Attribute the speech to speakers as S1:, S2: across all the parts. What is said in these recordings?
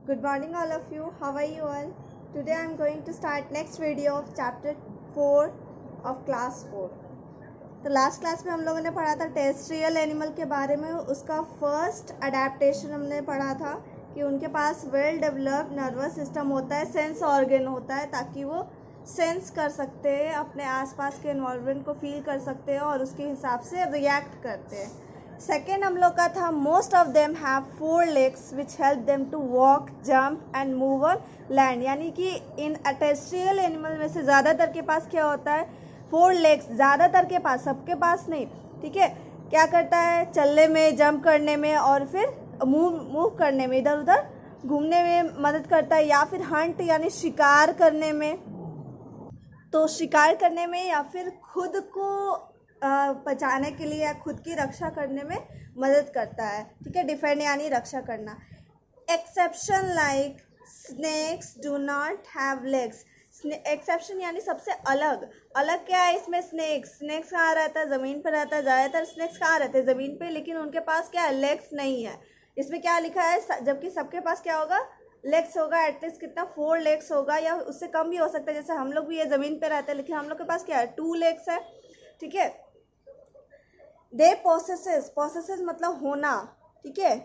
S1: Good morning all of you. How are you all? Today I am going to start next video of chapter 4 of class 4. तो last class में हम लोगों ने पढ़ा था terrestrial animal के बारे में. उसका फर्स्ट अडेप्टेशन हमने पढ़ा था कि उनके पास वेल डेवलप्ड नर्वस सिस्टम होता है, सेंस ऑर्गन होता है, ताकि वो सेंस कर सकते हैं, अपने आसपास के एनवायरनमेंट को फील कर सकते हैं और उसके हिसाब से रिएक्ट करते हैं. सेकेंड हम लोग का था most of them have 4 legs which help them to walk, jump and move on land. यानी कि इन टेरेस्ट्रियल एनिमल में से ज़्यादातर के पास क्या होता है, 4 legs. ज़्यादातर के पास, सबके पास नहीं, ठीक है. क्या करता है, चलने में, जंप करने में और फिर मूव करने में, इधर उधर घूमने में मदद करता है, या फिर हंट यानी शिकार करने में. तो शिकार करने में या फिर खुद को बचाने के लिए या खुद की रक्षा करने में मदद करता है, ठीक है. डिफेंड यानी रक्षा करना. Exception like snakes do not have legs. Exception यानी सबसे अलग. अलग क्या है इसमें, स्नेक्स कहाँ रहता है, ज़मीन पर रहता है. ज़्यादातर स्नेक्स कहाँ रहते हैं, ज़मीन पे, लेकिन उनके पास क्या है, लेग्स नहीं है. इसमें क्या लिखा है, जबकि सबके पास क्या होगा, लेग्स होगा. एटलीस्ट कितना, 4 legs होगा, या उससे कम भी हो सकता है. जैसे हम लोग भी ये ज़मीन पे रहते हैं, लेकिन हम लोग के पास क्या है, 2 legs है, ठीक है. दे पोसेसेस मतलब होना, ठीक है.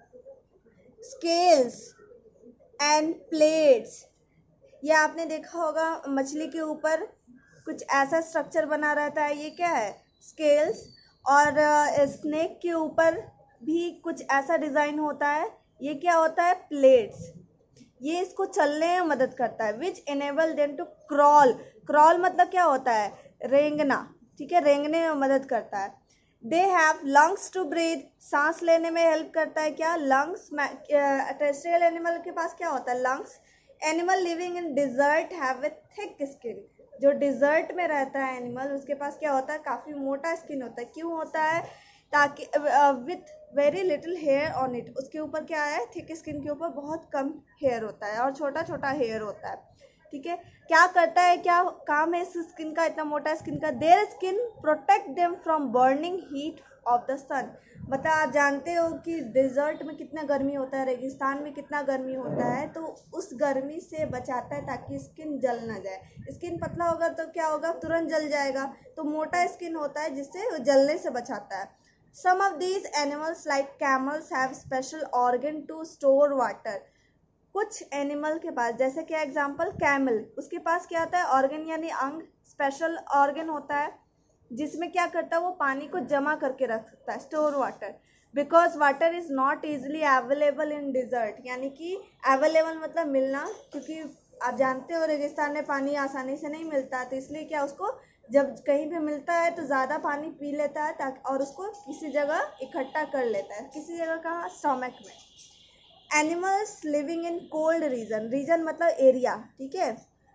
S1: Scales and plates. ये आपने देखा होगा मछली के ऊपर कुछ ऐसा स्ट्रक्चर बना रहता है, ये क्या है, स्केल्स. और स्नेक के ऊपर भी कुछ ऐसा डिज़ाइन होता है, ये क्या होता है, प्लेट्स. ये इसको चलने में मदद करता है. Which enable them to crawl मतलब क्या होता है, रेंगना, ठीक है, रेंगने में मदद करता है. They have lungs to breathe. सांस लेने में हेल्प करता है क्या, लंग्स. टेरेस्ट्रियल एनिमल के पास क्या होता है, lungs. Animal living in desert have a thick skin. जो डिजर्ट में रहता है एनिमल, उसके पास क्या होता है, काफ़ी मोटा स्किन होता है. क्यों होता है, ताकि with very little hair on it. उसके ऊपर क्या है, थिक स्किन के ऊपर बहुत कम हेयर होता है और छोटा छोटा हेयर होता है, ठीक है. क्या करता है, क्या काम है इस स्किन का, इतना मोटा स्किन का. Their skin protect them from burning heat of the sun. मतलब आप जानते हो कि डिजर्ट में कितना गर्मी होता है, रेगिस्तान में कितना गर्मी होता है, तो उस गर्मी से बचाता है ताकि स्किन जल ना जाए. स्किन पतला होगा तो क्या होगा, तुरंत जल जाएगा. तो मोटा स्किन होता है जिससे जलने से बचाता है. Some of these animals like camels have special organ to store water. कुछ एनिमल के पास, जैसे क्या एग्जांपल, कैमल, उसके पास क्या होता है, ऑर्गन यानी अंग, स्पेशल ऑर्गन होता है जिसमें क्या करता है, वो पानी को जमा करके रख सकता है, store water. Because water is not easily available in desert. यानी कि अवेलेबल मतलब मिलना, क्योंकि आप जानते हो रेगिस्तान में पानी आसानी से नहीं मिलता, तो इसलिए क्या, उसको जब कहीं पे मिलता है तो ज़्यादा पानी पी लेता है, ताकि और उसको किसी जगह इकट्ठा कर लेता है. किसी जगह कहाँ, स्टमक में. Animals living in cold region मतलब एरिया, ठीक है.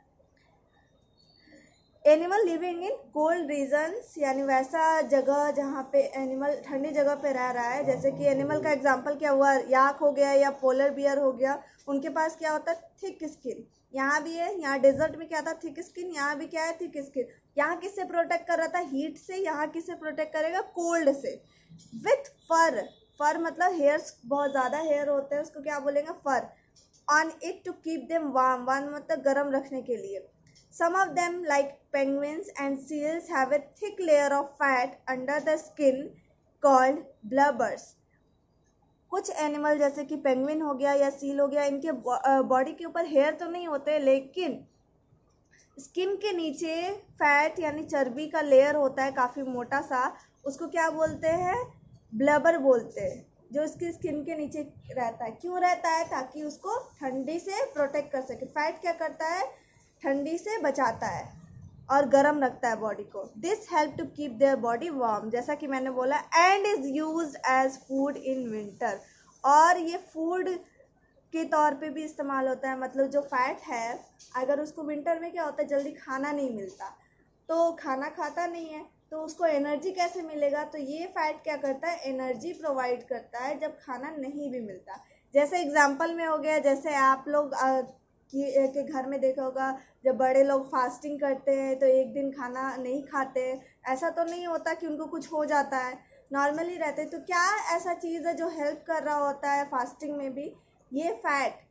S1: Animal living in cold regions यानी वैसा जगह जहाँ पे एनिमल ठंडी जगह पे रह रहा है. जैसे कि एनिमल का एग्जांपल क्या हुआ, याक हो गया या पोलर बियर हो गया. उनके पास क्या होता है, थिक स्किन. यहाँ भी है, यहाँ डेजर्ट में क्या था, थिक स्किन. यहाँ भी क्या है, थिक स्किन. यहाँ किससे प्रोटेक्ट कर रहा था, हीट से. यहाँ किससे प्रोटेक्ट करेगा, कोल्ड से. विथ फर मतलब हेयर्स, बहुत ज़्यादा हेयर होते हैं, उसको क्या बोलेंगे, fur. On it to keep them warm मतलब गर्म रखने के लिए. Some of them, like penguins and seals, have a thick layer of fat under the skin called blubbers. कुछ एनिमल जैसे कि पेंगुइन हो गया या सील हो गया, इनके बॉडी के ऊपर हेयर तो नहीं होते, लेकिन स्किन के नीचे फैट यानी चर्बी का लेयर होता है, काफ़ी मोटा सा. उसको क्या बोलते हैं, ब्लबर बोलते हैं, जो इसकी स्किन के नीचे रहता है. क्यों रहता है, ताकि उसको ठंडी से प्रोटेक्ट कर सके. फैट क्या करता है, ठंडी से बचाता है और गर्म रखता है बॉडी को. This help to keep their body warm, जैसा कि मैंने बोला. And is used as food in winter. और ये फूड के तौर पे भी इस्तेमाल होता है. मतलब जो फैट है, अगर उसको विंटर में क्या होता है, जल्दी खाना नहीं मिलता, तो खाना खाता नहीं है, तो उसको एनर्जी कैसे मिलेगा. तो ये फैट क्या करता है, एनर्जी प्रोवाइड करता है जब खाना नहीं भी मिलता. जैसे एग्जाम्पल में हो गया, जैसे आप लोग के घर में देखा होगा, जब बड़े लोग फास्टिंग करते हैं तो एक दिन खाना नहीं खाते. ऐसा तो नहीं होता कि उनको कुछ हो जाता है, नॉर्मली रहते. तो क्या ऐसा चीज़ है जो हेल्प कर रहा होता है फास्टिंग में भी, ये फैट.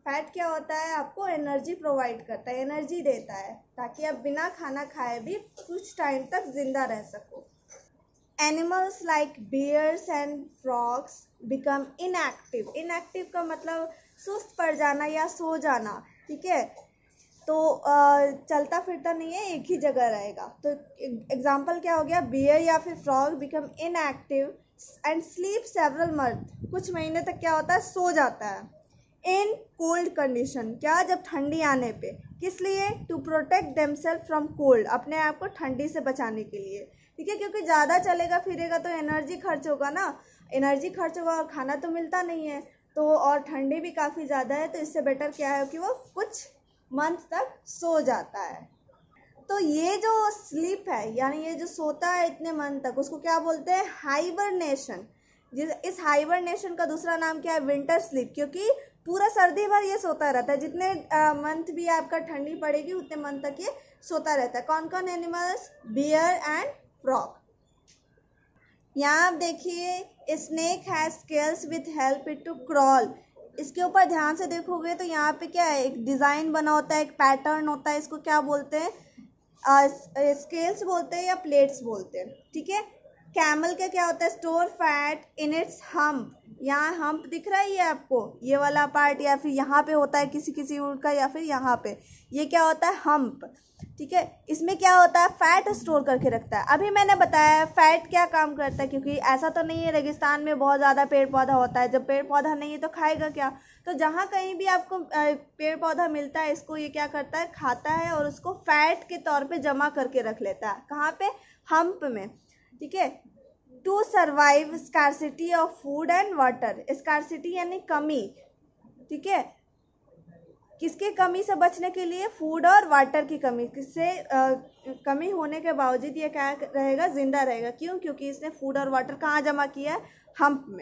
S1: फैट क्या होता है, आपको एनर्जी प्रोवाइड करता है, एनर्जी देता है, ताकि आप बिना खाना खाए भी कुछ टाइम तक जिंदा रह सको। Animals like bears and frogs become inactive. Inactive का मतलब सुस्त पड़ जाना या सो जाना, ठीक है। तो चलता फिरता नहीं है, एक ही जगह रहेगा। तो एग्जाम्पल क्या हो गया, बियर या फिर frog become inactive and sleep several month. कुछ महीने तक क्या होता है, सो जाता है। इन कोल्ड कंडीशन, क्या, जब ठंडी आने पे। किस लिए, to protect themselves from cold, अपने आप को ठंडी से बचाने के लिए, ठीक है। क्योंकि ज़्यादा चलेगा फिरेगा तो एनर्जी खर्च होगा ना, एनर्जी खर्च होगा और खाना तो मिलता नहीं है, तो और ठंडी भी काफ़ी ज़्यादा है, तो इससे बेटर क्या है कि वो कुछ मंथ तक सो जाता है। तो ये जो स्लीप है, यानी ये जो सोता है इतने मंथ तक, उसको क्या बोलते हैं, हाइबरनेशन। इस हाइबरनेशन का दूसरा नाम क्या है, विंटर स्लीप, क्योंकि पूरा सर्दी भर ये सोता रहता है। जितने मंथ भी आपका ठंडी पड़ेगी उतने मंथ तक ये सोता रहता है। कौन कौन एनिमल्स, बियर एंड फ्रॉग। यहाँ आप देखिए, snake has scales with help it to crawl. इसके ऊपर ध्यान से देखोगे तो यहाँ पे क्या है, एक डिजाइन बना होता है, एक पैटर्न होता है, इसको क्या बोलते हैं, स्केल्स बोलते हैं या प्लेट्स बोलते हैं, ठीक है। कैमल का क्या होता है, store fat in its hump. यहाँ हम्प दिख रहा है ये आपको, ये वाला पार्ट, या फिर यहाँ पे होता है किसी किसी ऊँट का, या फिर यहाँ पे, ये क्या होता है, हम्प, ठीक है। इसमें क्या होता है, फैट स्टोर करके रखता है। अभी मैंने बताया फैट क्या काम करता है, क्योंकि ऐसा तो नहीं है रेगिस्तान में बहुत ज़्यादा पेड़ पौधा होता है, जब पेड़ पौधा नहीं है तो खाएगा क्या। तो जहाँ कहीं भी आपको पेड़ पौधा मिलता है, इसको ये क्या करता है, खाता है और उसको फैट के तौर पे जमा करके रख लेता है। कहाँ पे, हम्प में, ठीक है। To survive scarcity of food and water. Scarcity यानी कमी, ठीक है। किसके कमी से बचने के लिए, फूड और वाटर की कमी। किससे कमी होने के बावजूद ये क्या रहेगा, जिंदा रहेगा। क्यों, क्योंकि इसने फूड और वाटर कहाँ जमा किया है, हम्प में।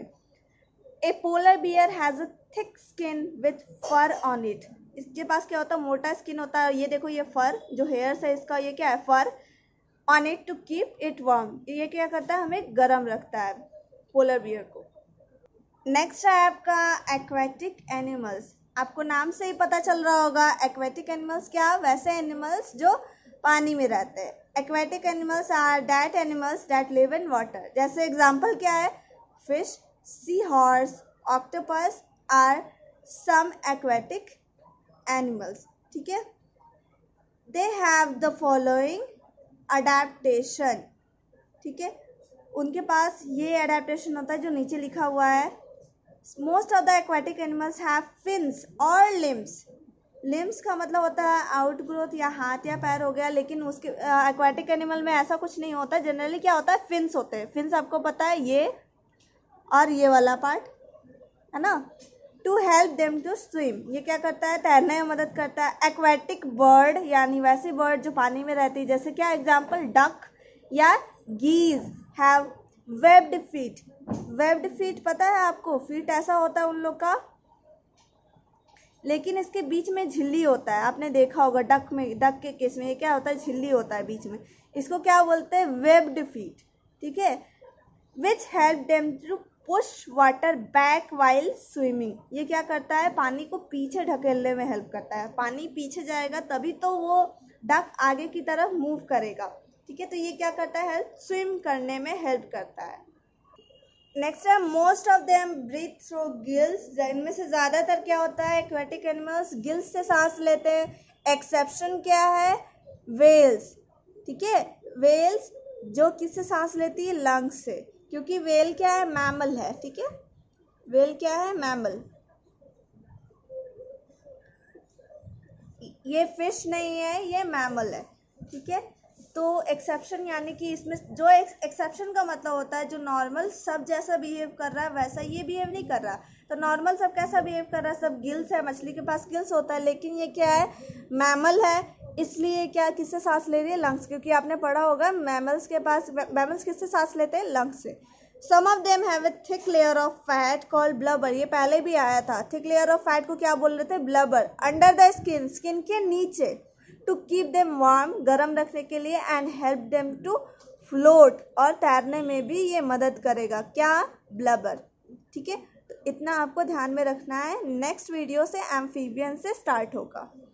S1: A polar bear has a thick skin with fur on it. इसके पास क्या होता है, मोटा स्किन होता है। ये देखो, ये फर जो हेयर्स है इसका, ये क्या है, fur on it to keep it warm. ये क्या करता है, हमें गर्म रखता है पोलर बियर को। नेक्स्ट है आपका एक्वेटिक एनिमल्स। आपको नाम से ही पता चल रहा होगा एक्वेटिक एनिमल्स क्या, वैसे एनिमल्स जो पानी में रहते हैं। Aquatic animals are that animals that live in water. जैसे एग्जांपल क्या है, fish, sea horse, octopus are some aquatic animals, ठीक है। They have the following adaptation, ठीक है। उनके पास ये अडेप्टेशन होता है जो नीचे लिखा हुआ है। Most of the aquatic animals have fins और लिम्स। लिम्स का मतलब होता है आउट ग्रोथ या हाथ या पैर हो गया, लेकिन उसके एक्वेटिक एनिमल में ऐसा कुछ नहीं होता। जनरली क्या होता है, फिन्स होते हैं। फिन्स आपको पता है, ये और ये वाला पार्ट है ना। To help them to swim, ये क्या करता है, तैरने में मदद करता है। एक्वेटिक बर्ड यानी वैसी बर्ड जो पानी में रहती है, जैसे क्या एग्जाम्पल, डक या geese have webbed feet. Webbed feet पता है आपको, फीट ऐसा होता है उन लोग का, लेकिन इसके बीच में झिल्ली होता है। आपने देखा होगा डक में, डक के केस में ये क्या होता है, झिल्ली होता है बीच में। इसको क्या बोलते हैं, वेब्ड फीट, ठीक है। Which help them to push water back while swimming. ये क्या करता है, पानी को पीछे ढकेलने में हेल्प करता है। पानी पीछे जाएगा तभी तो वो डक आगे की तरफ मूव करेगा, ठीक है। तो ये क्या करता है, हेल्प, स्विम करने में हेल्प करता है। नेक्स्ट है, most of them breathe through gills. इनमें से ज्यादातर क्या होता है, एक्वेटिक एनिमल्स गिल्स से सांस लेते हैं। एक्सेप्शन क्या है, वेल्स, ठीक है। वेल्स जो किससे सांस लेती है, लंग्स से, क्योंकि वेल क्या है, मैमल है, ठीक है। वेल क्या है, मैमल। ये फिश नहीं है, ये मैमल है, ठीक है। तो एक्सेप्शन यानी कि इसमें जो एक्सेप्शन का मतलब होता है, जो नॉर्मल सब जैसा बिहेव कर रहा है वैसा ये बिहेव नहीं कर रहा। तो नॉर्मल सब कैसा बिहेव कर रहा है, सब गिल्स है, मछली के पास गिल्स होता है, लेकिन ये क्या है, मैमल है, इसलिए क्या, किससे सांस ले रही है, लंग्स। क्योंकि आपने पढ़ा होगा मैमल्स के पास, मैमल्स किससे सांस लेते हैं, लंग्स से। Some of them have a thick layer of fat called blubber. ये पहले भी आया था। थिक लेयर ऑफ फैट को क्या बोल रहे थे, blubber. Under the skin, skin के नीचे। टू कीप देम वार्म, गर्म रखने के लिए। And help them to float, और तैरने में भी ये मदद करेगा, क्या, ब्लबर, ठीक है। तो इतना आपको ध्यान में रखना है। नेक्स्ट वीडियो से एम्फीबियन से स्टार्ट होगा।